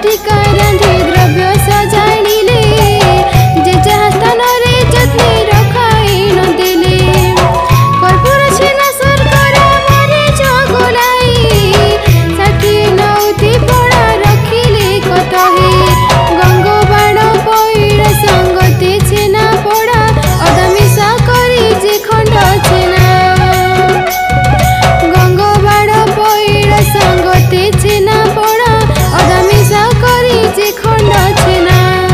बाटिका रांधि द्रव्य सजाड़िले जे जहा स्थान रे जत्ने रखाई न देले कर्पूर छेना सरकार मारे जगुलाई साठी नौती पड़ा रखिले कतहे गंगो बाण पईड़ संगते छेना पड़ा अदामिसा करी जे खंड छेना गंगो बाण पईड़ संगते छेना पड़ा अदामिसा करी जे खंड छेना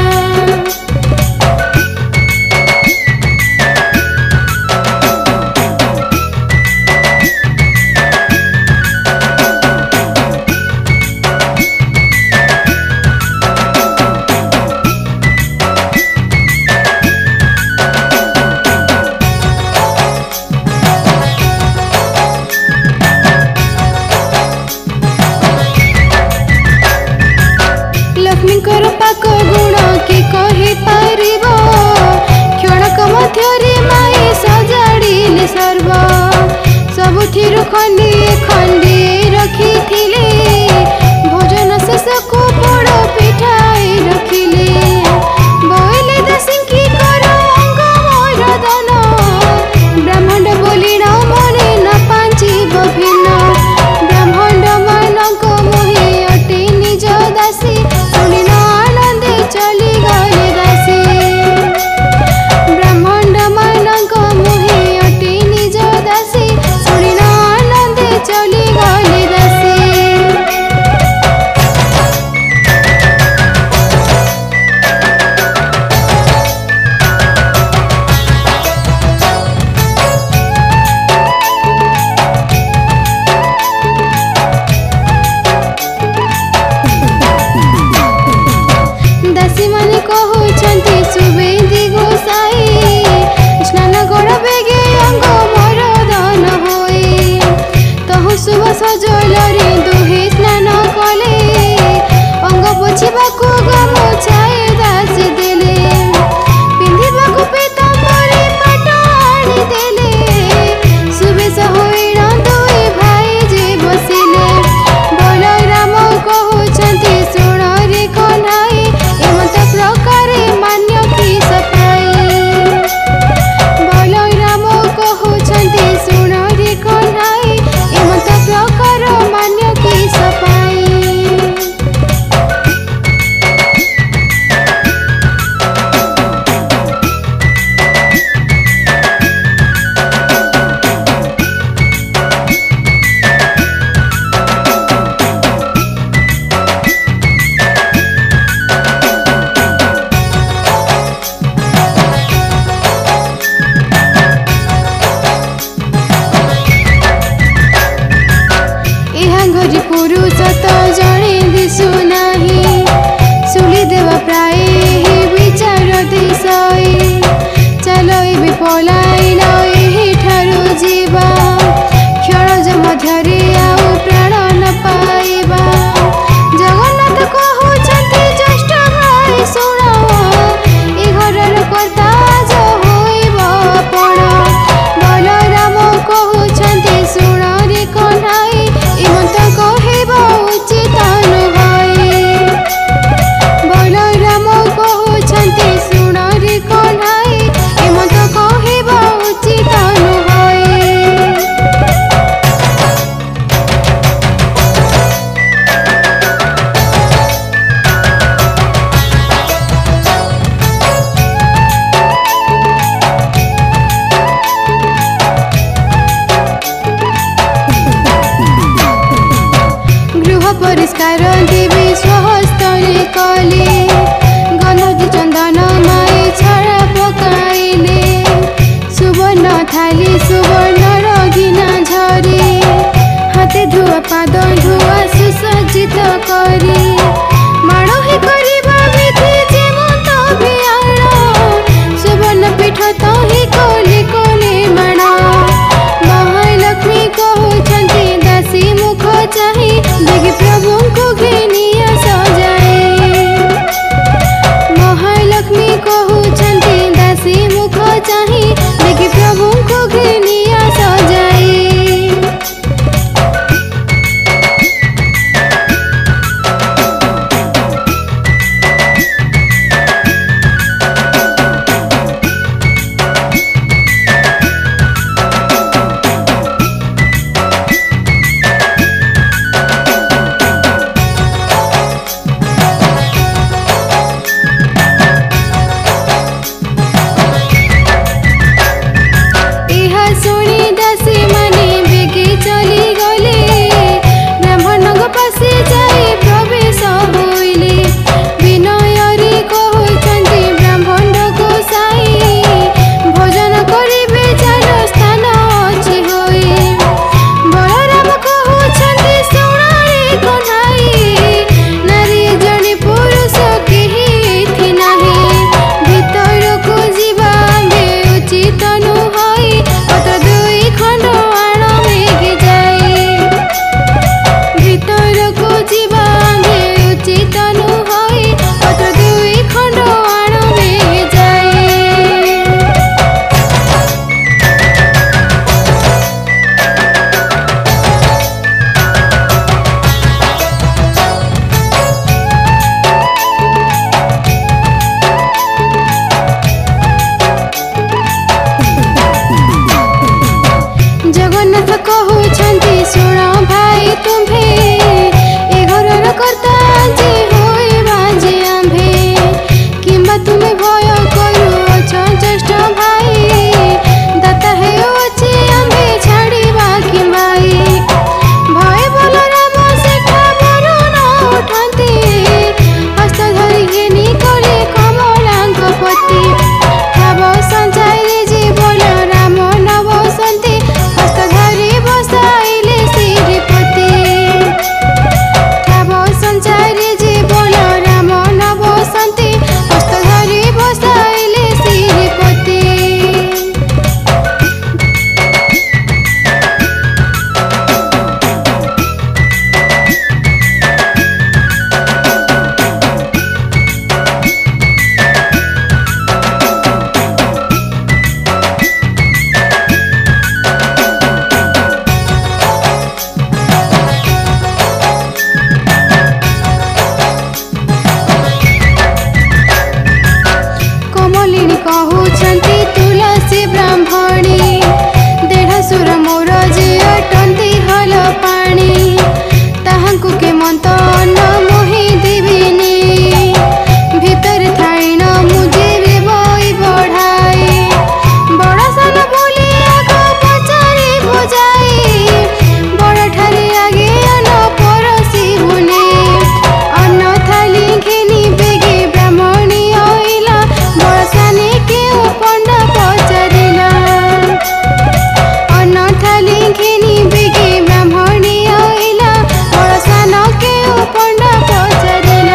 लक्ष्मीकर पाक गुण के कहि पारिब क्षणक मध्यरे माए सजाड़िले सर्व सबुथिरु खंडिए खंडिए रखिथिले भोजन शेषको बड़ पिठाई रखिले बोइले दासिंकी कर अंग मोर दान ब्राह्मण बोलिण मने न पांचिब भिन्न ब्राह्मण मानक मोहि अटे निज दासी सुनिन आनंदे चली गले दासी ब्राह्मण मानक मोहि अटे निज दासी सुनिन आनंदे चली गले दासी दासी माने कहउछन्ति सुवेदी गोसाई स्नान कर बेगे अंग मोर दान होए तहु शुभ सजल रे दुहे स्नान कले अंग पोछिबाकु गामुछाए दासी देले पिंधिबाकु पीताम्बरी पाट आनी देले सुबेश होइण दुई भाई जे बसिले बलराम कहउछन्ति सुण रे कन्हाई एमत प्रकारे मान्य की सफाई बलराम कहउछन्ति सुण रे कन्हाई एमत प्रकार मान्य की सफाई घरी पुरुष तो जणे दिशु नाही सुली देवा प्राय विचार दिशई चलो ए पलाइन एही ठारू जीवा क्षण मध्यरे आउ प्राण न पाइबा जगन्नाथ कहउछन्ति ज्येष्ठ भाई सुण ए घरर कर्ता जो होइब आपण बलराम कहउछन्ति सुण रे कन्हाई एमत कहिब उचित नुहै बलराम कहउछन्ति सुण रे कन्हाई एमत कहिब उचित नुहै परिष्कार देवी स्वहस्तले कले गंधि चंदन माए छड़ा पकाइले सुवर्ण थाली सुवर्ण रगिना झरे हाथे धुआ पाद धुआ सुसज्जित करी माड़ो ही करिबा विधि जेमत अभियान सुवर्ण पीठ तो ही कोले कोले माण महालक्ष्मी कहउछन्ति दासी मुख चाही देखि प्रभु को घेनिया सजाए महालक्ष्मी कहउछन्ति दासी मुख चाही देखि प्रभु को घेनिया सजाए ब्राह्मणी देढ़सुर मोर जे अटंती हल पानी ताहांकु के मंत अन्न मोहि देबिनी भितर थाइन मुझे रे बई बढ़ाई बड़ सन बोली आग पचारि बुझाई बड़ ठारे आगे अन्न परसी बुने अन्न थाली घेनी बेगे ब्राह्मणी आइला बड़ साने के पंडा पचारिला अन्न थाली घेनी बेगे ब्राह्मणी आइला बड़ सान के पंडा पचारिला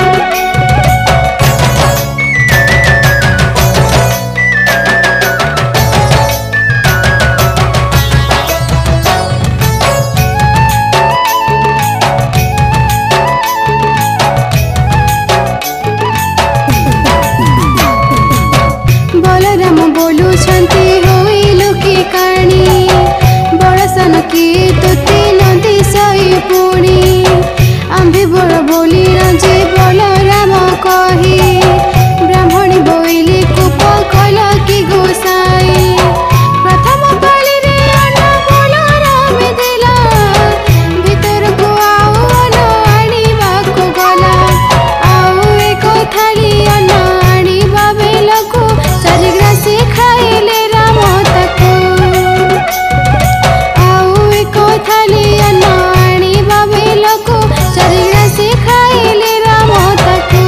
बलराम बोलू छंती होइलु की काणी बड़ सन की तुती नदी सई पुणी आंबे बड़ बोली जे बलराम कही ब्राह्मणी बोइली कूप कल की गोसाई प्रथम पाली रे अन्न बलराम देला भीतर को आउ अन्न आनिबा को गला आउ एक थाली अन्न आनिबा बेलको चारि ग्रासी खाइले राम ताको आउ एक थाली अन्न आनिबा बेलको चारि ग्रासी खाइले राम ताको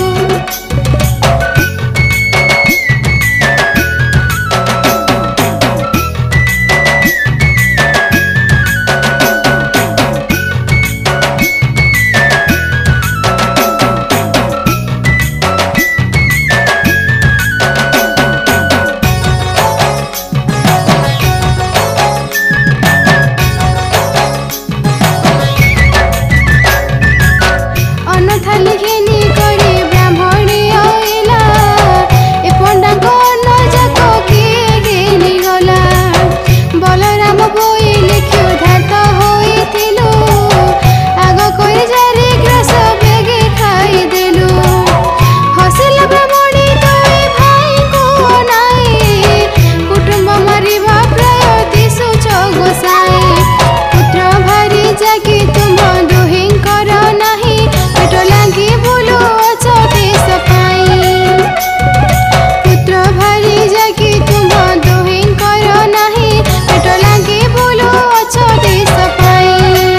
अन्न थाली घेनी करी ब्राह्मणी आइला ए पंडा को अन्न जाको किए घेनी गला बलराम बोइले क्षुधार्त होइथिलु आग कोई जारी ग्रास बेगे खाई देलु हसिल ब्राह्मणी तोई भाई को नाई कुटुंब मारिबा प्राय दिसु गोसाई पुत्र भारी जाकी तुम दुहिंकर नाही पेट लागी बोलो अछते सफाई पुत्र भारी जाकी तुम दुहिंकर नाही पेट लागी बोलो अछते सफाई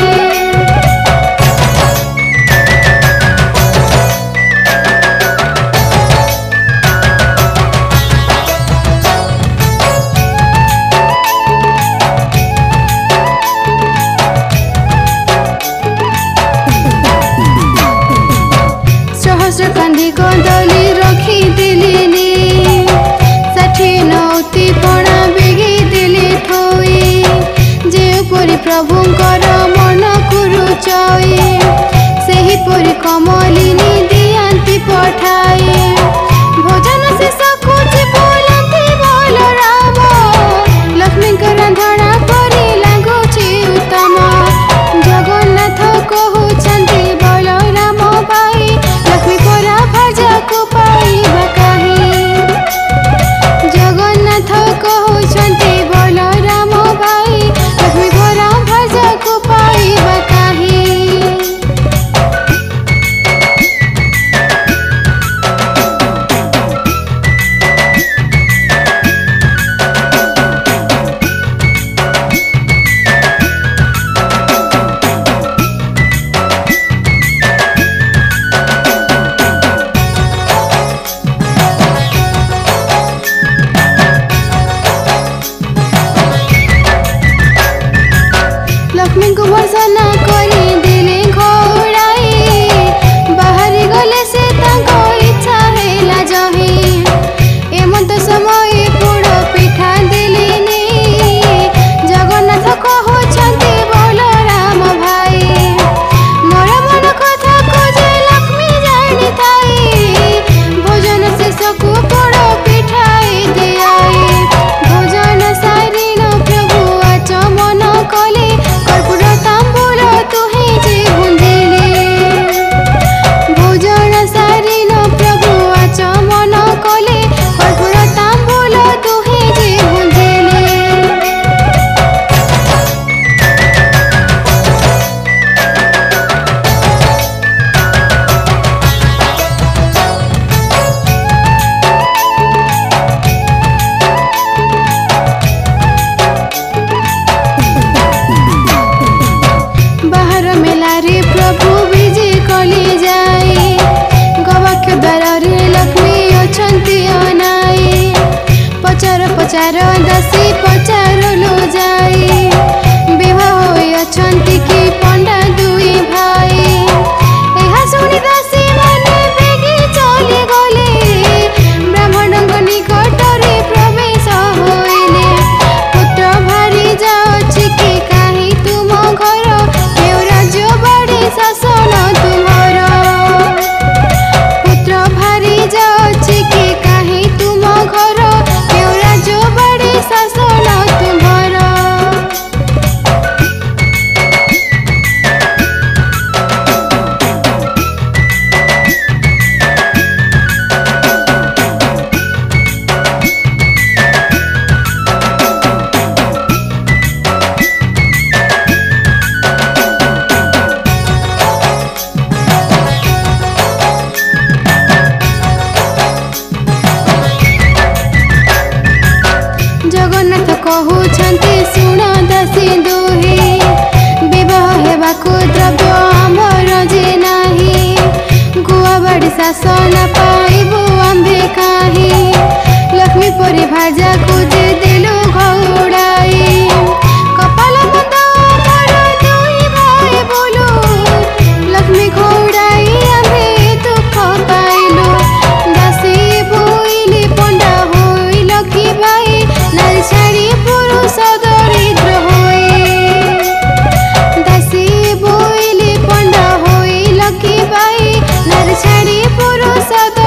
सहस्र कांदी कदली रखी दिलिनी साठी नौती पणा बेगी दिली थोई जे परि प्रभुंकर मन कुरुचई सेही परि कमलिनी दियांती पठाई भोजन शेष खुची बोलती बलराम लक्ष्मी रंधना करी लागुची उत्तम जगन्नाथ कहउछंती बलराम भाई लक्ष्मी परा भजा को पाइबा काहे जगन्नाथ कहउछंती बलराम भाई लक्ष्मी परा भजा को पाइबा काहे विचार दासी पचारुलु जाई विवाह होई अछंती कि पंडा दुई भाई एहा सुनी दासी माने बेगी चली गले ब्राह्मणଙ୍କ निकटरे प्रवेश होइले पुत्र भारी जाउछि कि काहे तुम घर केउ राज्य बड़े शासन तुम्हार पुत्र भारी जाउछि कि काहे तुम घर केउ राज्य बड़े शासन तुम्हार जगन्नाथ कहउछन्ति सुन दासी दुहे विवाह हेबाकु द्रव्य आमर जे नाही गुआ बाड़ी शासन पाइबु आम्भे काहे लक्ष्मी परी भाजा को जे देलु घौड़ाई कपाल बंद मोर दुई भाई बोलु लक्ष्मी घौड़ाई आम्भे दुख पाइलु दासी बोइली पंडा होइल कि भाई नारी छाड़ी पुरुष दरिद्र होए दासी बोइली पंडा होइल कि भाई नारी छाड़ी पुरुष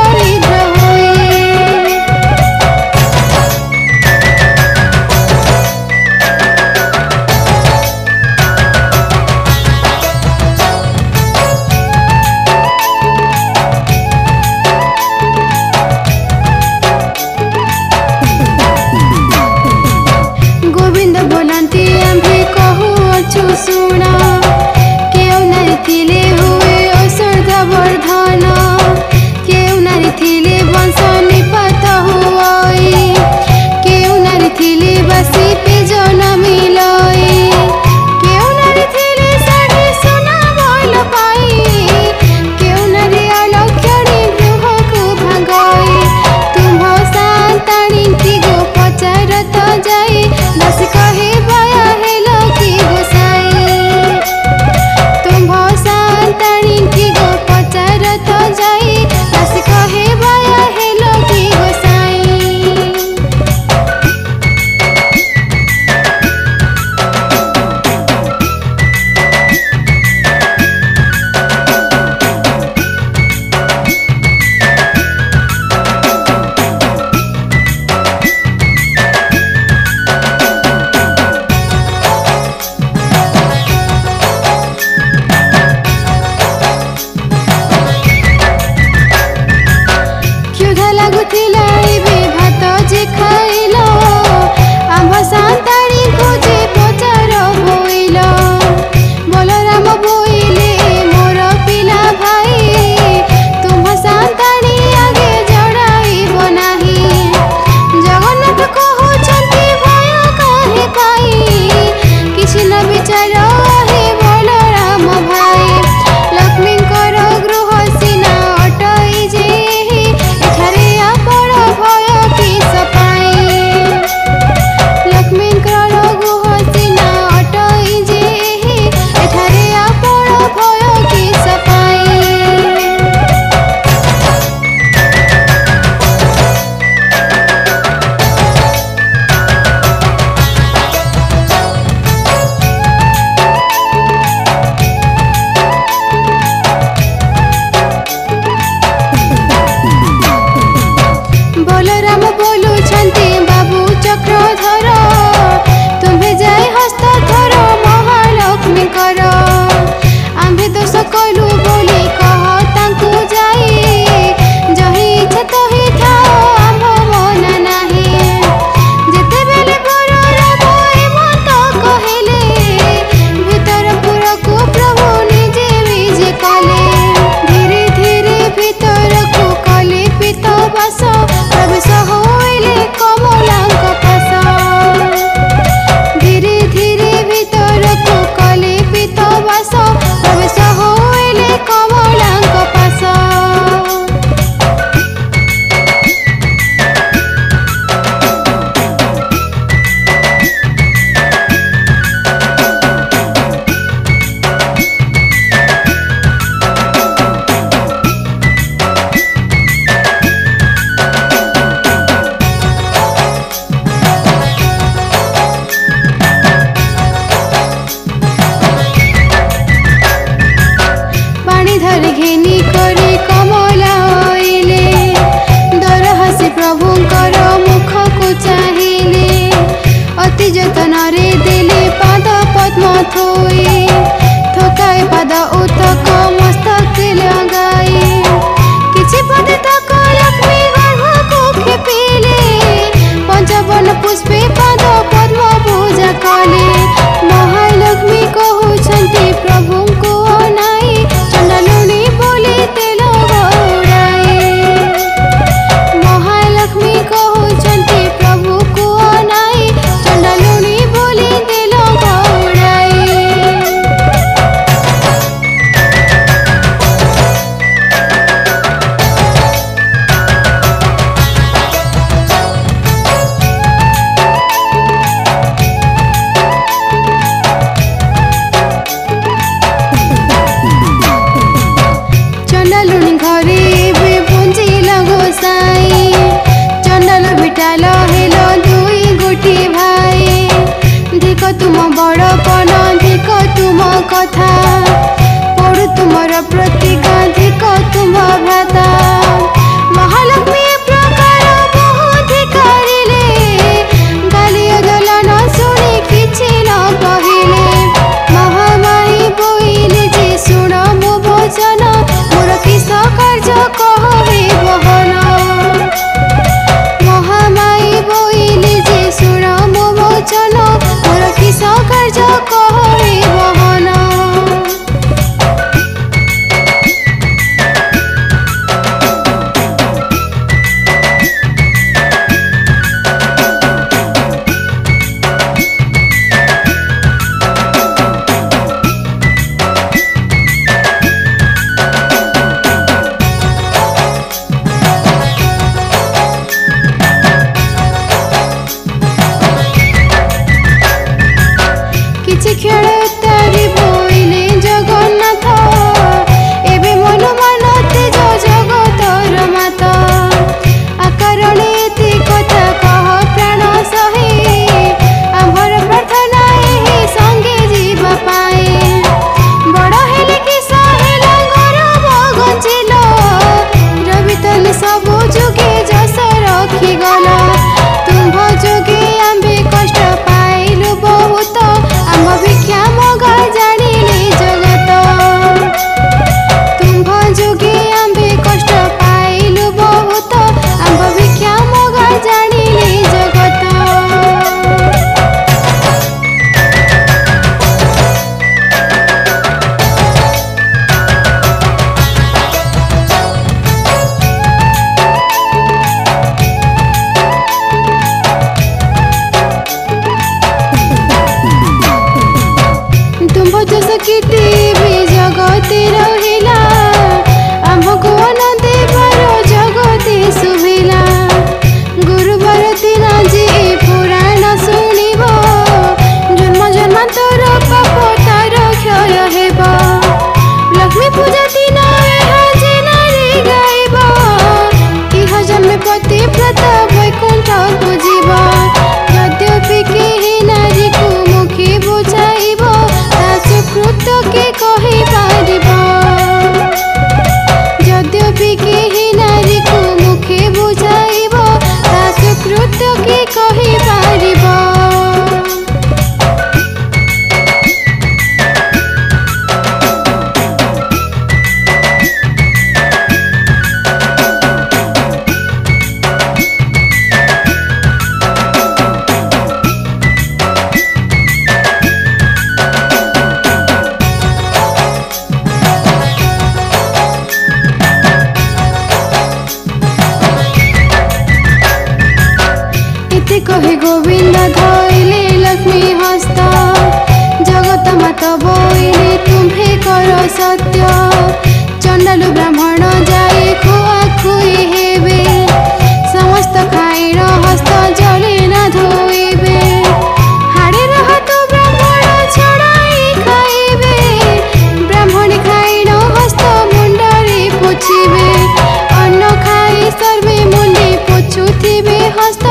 कहे गोविंद धोइले लक्ष्मी हस्त जगत मात बोइले तुम्हे कर सत्य चंडालु ब्राह्मण जाए खुआ खुई हेबे समस्त खाइर हस्त जले न धोइबे हाड़े हाथ ब्राह्मण छड़ाई खाइबे ब्राह्मणी खाइर हस्त मुंडरे पोछिबे अन्न खाई सर्वे मुंडे पोछुथिबे हस्त